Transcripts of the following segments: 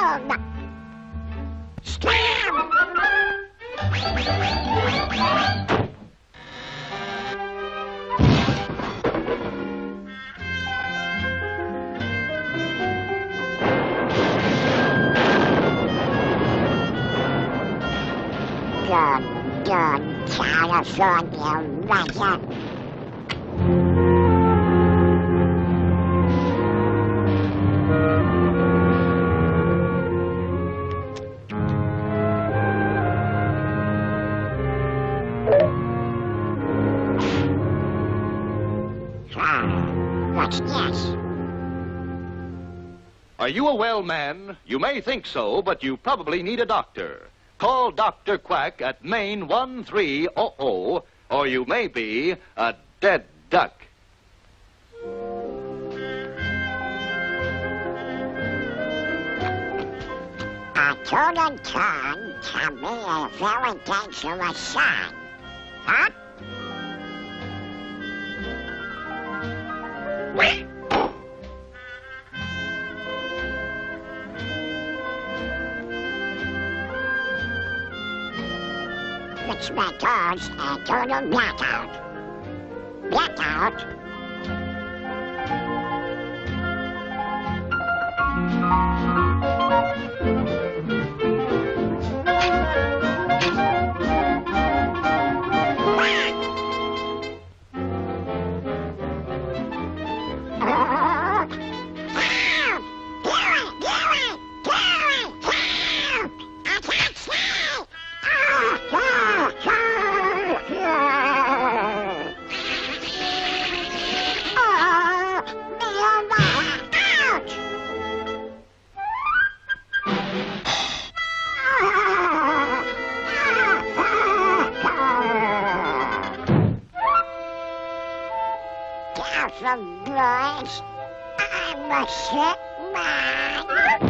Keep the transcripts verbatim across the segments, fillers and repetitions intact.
home. Slam! Good, good, California weather. What's this? Are you a well man? You may think so, but you probably need a doctor. Call Doctor Quack at Maine one three zero zero, or you may be a dead duck. A total turn can be a very dangerous sign. Huh? Which returns a total blackout. Blackout? Careful, boys. I'm a sick man.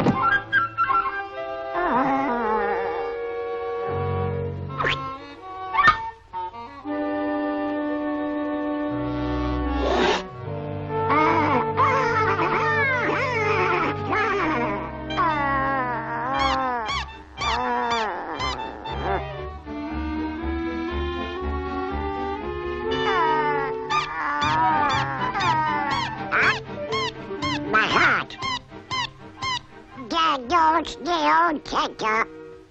My heart. There goes the old kicker.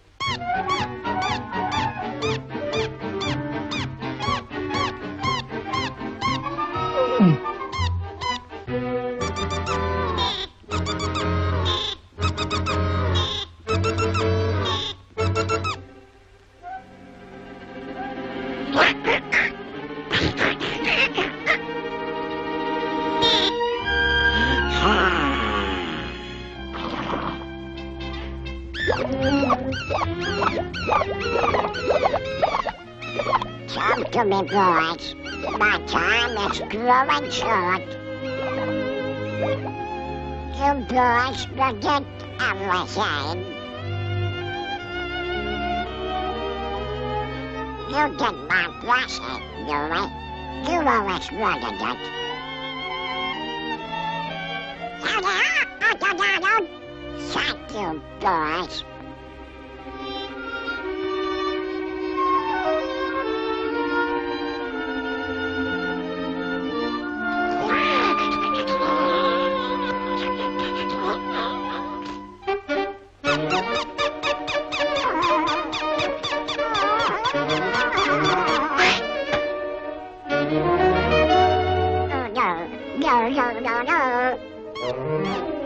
Come to me, boys. My time is growing short. You boys forget everything. You get my blessing, Louie. You always wanted it. Thank you, boys. No, no, no, no, no.